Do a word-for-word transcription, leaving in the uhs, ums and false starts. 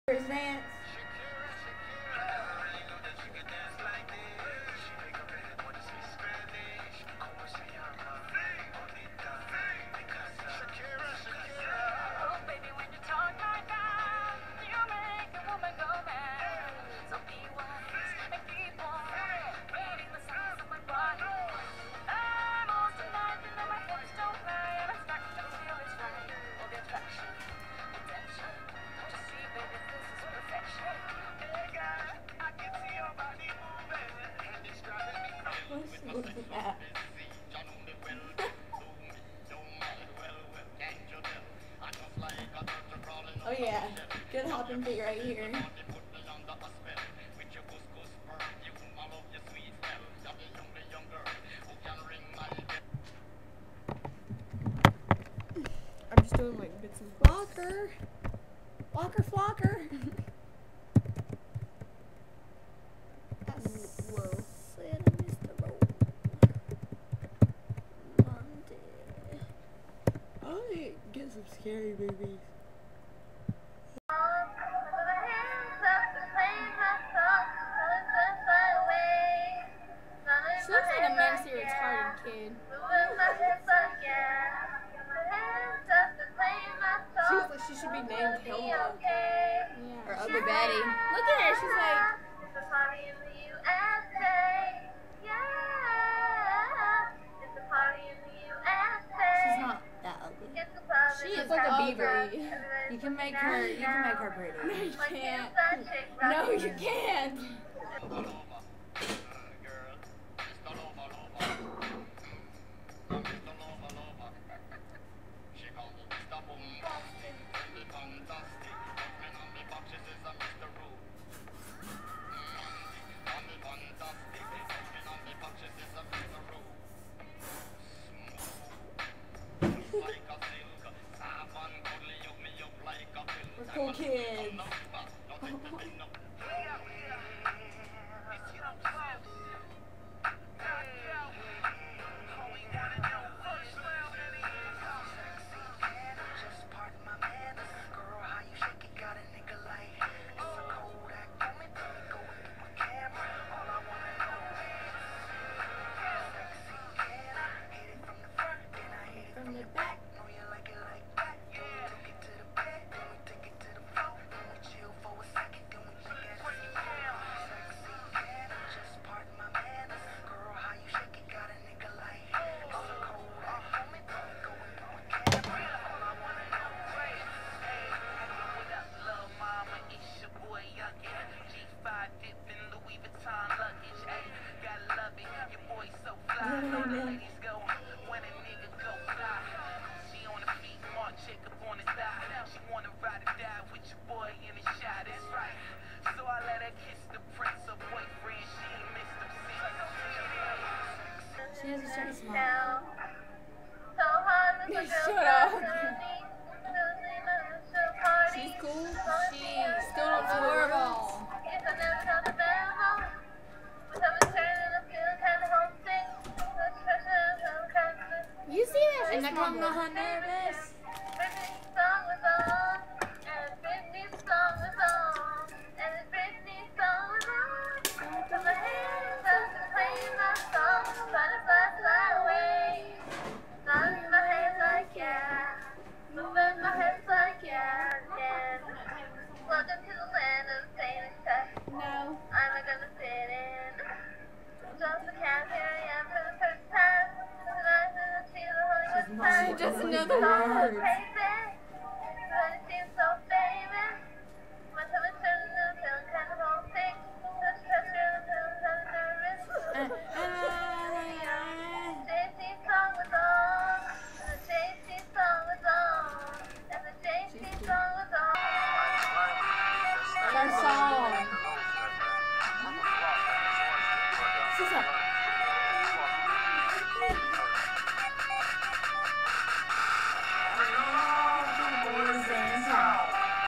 Dance. Oh yeah, good hopping feet right here. I'm just doing like bits and Walker, Walker, Flocker. Whoa. I get some scary movies. She looks like a mentally retarded kid. She looks like she should be named Hilma. Yeah. Or Ugly Betty. Look at her, she's like... She's not that ugly. She is like a beaver. You can make her. You can make her pretty. No, you can't. No, you can't. We're cool kids. From the back. She has a certain smile. Shut up. She's cool. She still don't know the words. You see that? And She's I come to humble. her nervous. No. She doesn't know the words. Our song. She's like,